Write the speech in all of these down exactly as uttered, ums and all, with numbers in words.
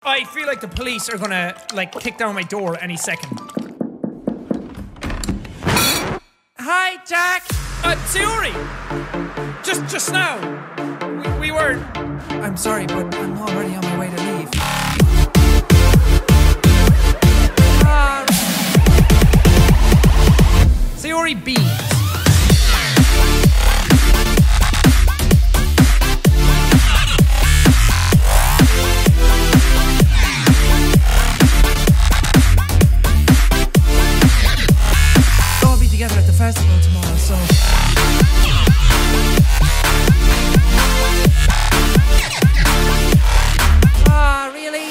I feel like the police are gonna, like, kick down my door any second. Hi, Jack! Uh, Sayori! Just, just now! We, we were... I'm sorry, but I'm already on my way to leave. Uh... Sayori beams. Together at the festival tomorrow, so... Ah, really?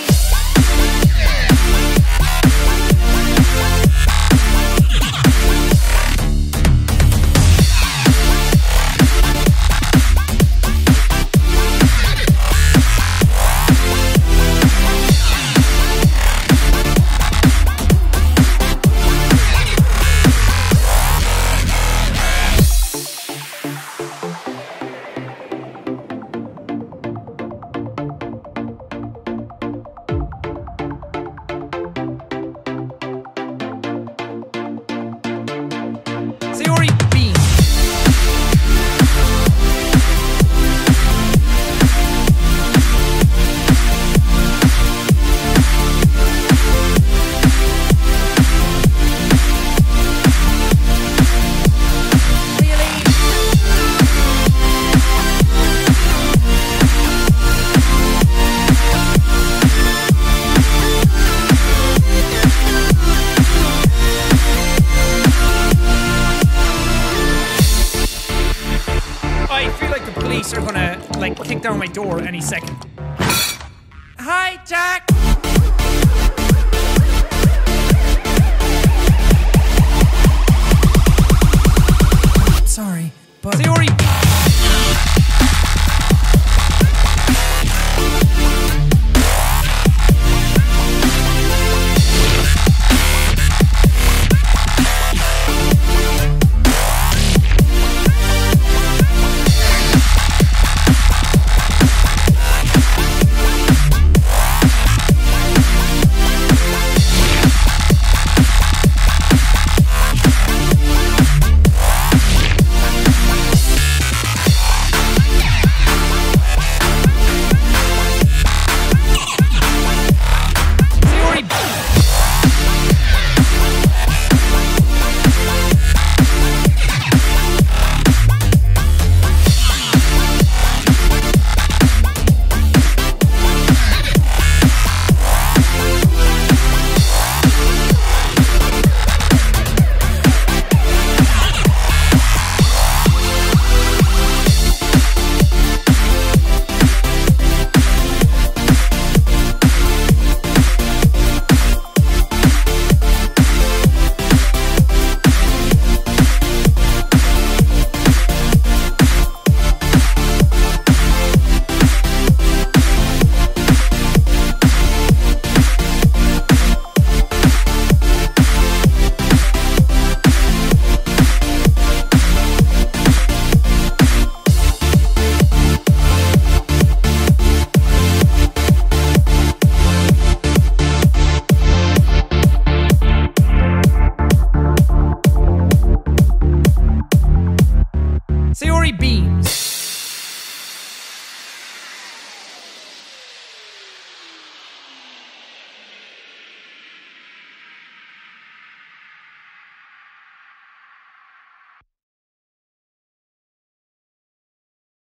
Sayori beams. I feel like the police are gonna, like, kick down my door any second. Hi, Jack!